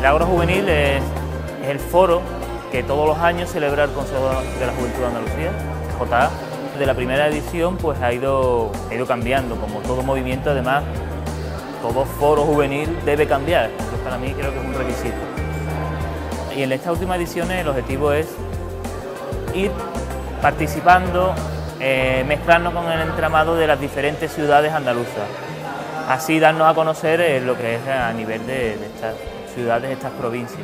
El Ágora Juvenil es el foro que todos los años celebra el Consejo de la Juventud de Andalucía, CJA. De la primera edición pues ha ido cambiando, como todo movimiento. Además, todo foro juvenil debe cambiar, entonces para mí creo que es un requisito. Y en estas últimas ediciones el objetivo es ir participando, mezclarnos con el entramado de las diferentes ciudades andaluzas, así darnos a conocer lo que es a nivel de estas ciudades, estas provincias.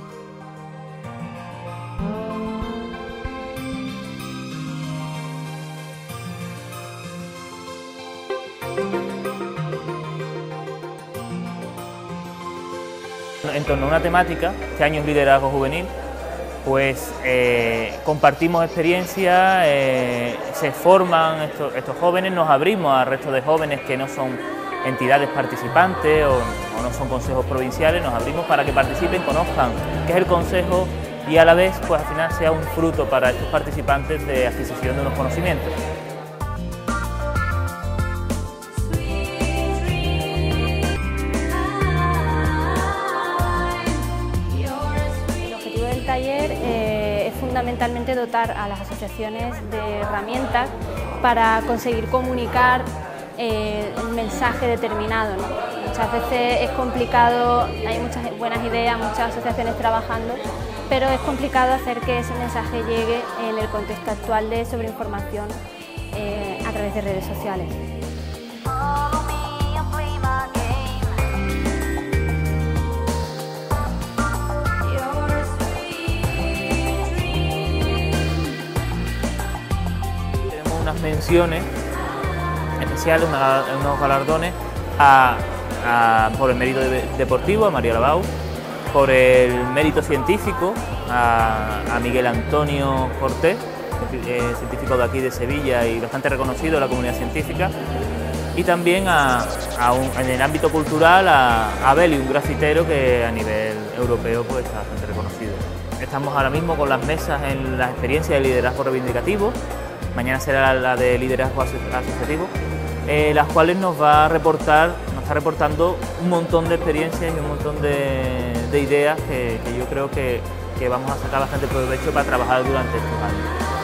En torno a una temática, este año es liderazgo juvenil, pues compartimos experiencias, se forman estos jóvenes, nos abrimos al resto de jóvenes que no son entidades participantes o no son consejos provinciales, nos abrimos para que participen, conozcan qué es el consejo y a la vez pues al final sea un fruto para estos participantes de adquisición de unos conocimientos. El taller es fundamentalmente dotar a las asociaciones de herramientas para conseguir comunicar un mensaje determinado, ¿no? Muchas veces es complicado, hay muchas buenas ideas, muchas asociaciones trabajando, pero es complicado hacer que ese mensaje llegue en el contexto actual de sobreinformación a través de redes sociales. Unas menciones especiales, unos galardones por el mérito deportivo a María Labau, por el mérito científico a Miguel Antonio Cortés, científico de aquí de Sevilla y bastante reconocido en la comunidad científica, y también en el ámbito cultural a Beli, un grafitero que a nivel europeo pues, está bastante reconocido. Estamos ahora mismo con las mesas en la experiencia de liderazgo reivindicativo. Mañana será la de liderazgo asociativo, las cuales nos está reportando un montón de experiencias y un montón de ideas que yo creo que vamos a sacar bastante provecho para trabajar durante estos años.